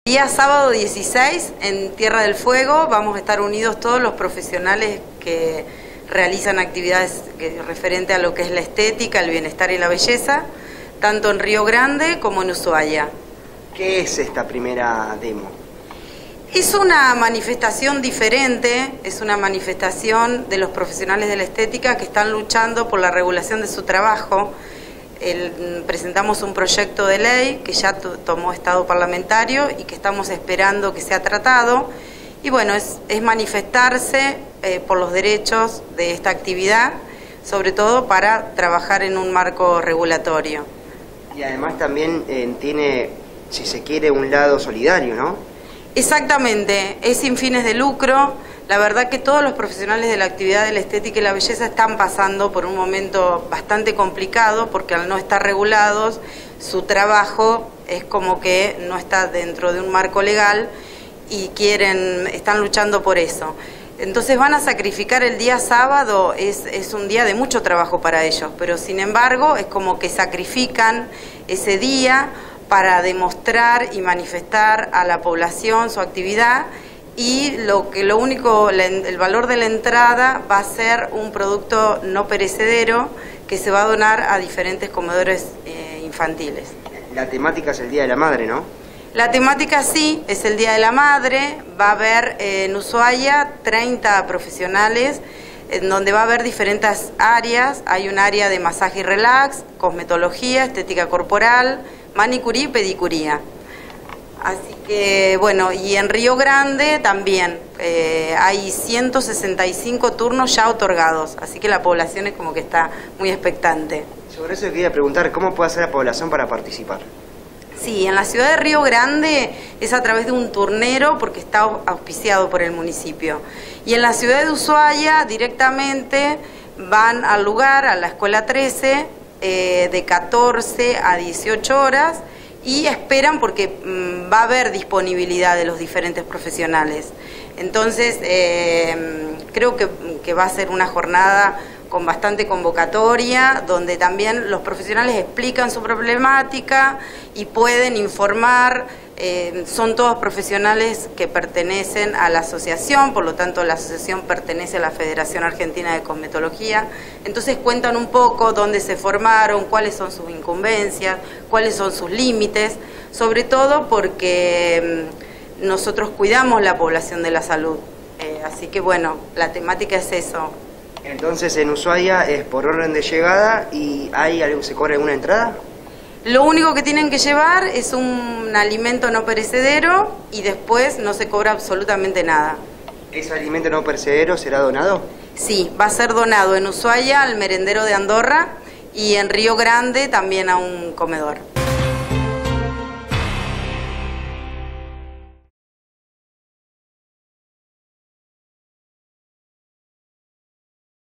Día sábado 16 en Tierra del Fuego vamos a estar unidos todos los profesionales que realizan actividades referente a lo que es la estética, el bienestar y la belleza, tanto en Río Grande como en Ushuaia. ¿Qué es esta primera demo? Es una manifestación diferente, es una manifestación de los profesionales de la estética que están luchando por la regulación de su trabajo. Presentamos un proyecto de ley que ya tomó estado parlamentario y que estamos esperando que sea tratado. Y bueno, es manifestarse por los derechos de esta actividad, sobre todo para trabajar en un marco regulatorio. Y además también tiene, si se quiere, un lado solidario, ¿no? Exactamente, es sin fines de lucro. La verdad que todos los profesionales de la actividad de la estética y la belleza están pasando por un momento bastante complicado porque al no estar regulados, su trabajo es como que no está dentro de un marco legal y están luchando por eso. Entonces van a sacrificar el día sábado, es un día de mucho trabajo para ellos, pero sin embargo es como que sacrifican ese día para demostrar y manifestar a la población su actividad. Y el valor de la entrada va a ser un producto no perecedero que se va a donar a diferentes comedores infantiles. La temática es el Día de la Madre, ¿no? La temática sí, es el Día de la Madre. Va a haber en Ushuaia 30 profesionales, en donde va a haber diferentes áreas. Hay un área de masaje y relax, cosmetología, estética corporal, manicuría y pedicuría. Así que, bueno, y en Río Grande también hay 165 turnos ya otorgados, así que la población es como que está muy expectante. Sobre eso quería preguntar, ¿cómo puede hacer la población para participar? Sí, en la ciudad de Río Grande es a través de un turnero porque está auspiciado por el municipio. Y en la ciudad de Ushuaia directamente van al lugar, a la Escuela 13, de 14 a 18 horas, y esperan porque va a haber disponibilidad de los diferentes profesionales. Entonces, creo que va a ser una jornada con bastante convocatoria, donde también los profesionales explican su problemática y pueden informar. Son todos profesionales que pertenecen a la asociación, por lo tanto la asociación pertenece a la Federación Argentina de Cosmetología. Entonces cuentan un poco dónde se formaron, cuáles son sus incumbencias, cuáles son sus límites, sobre todo porque nosotros cuidamos la población de la salud. Así que bueno, la temática es eso. Entonces en Ushuaia es por orden de llegada y ¿se cobra alguna entrada? Lo único que tienen que llevar es un alimento no perecedero y después no se cobra absolutamente nada. ¿Ese alimento no perecedero será donado? Sí, va a ser donado en Ushuaia al merendero de Andorra y en Río Grande también a un comedor.